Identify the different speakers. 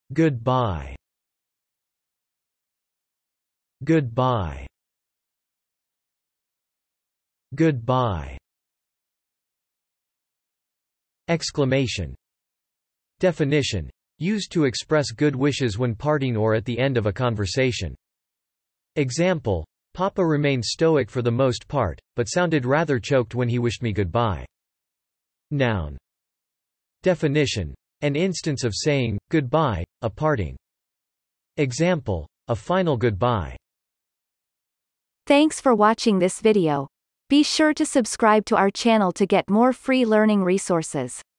Speaker 1: Goodbye. Goodbye. Goodbye. Exclamation. Definition. Used to express good wishes when parting or at the end of a conversation. Example: Papa remained stoic for the most part, but sounded rather choked when he wished me goodbye. Noun. Definition. An instance of saying goodbye, a parting. Example: a final goodbye.
Speaker 2: Thanks for watching this video. Be sure to subscribe to our channel to get more free learning resources.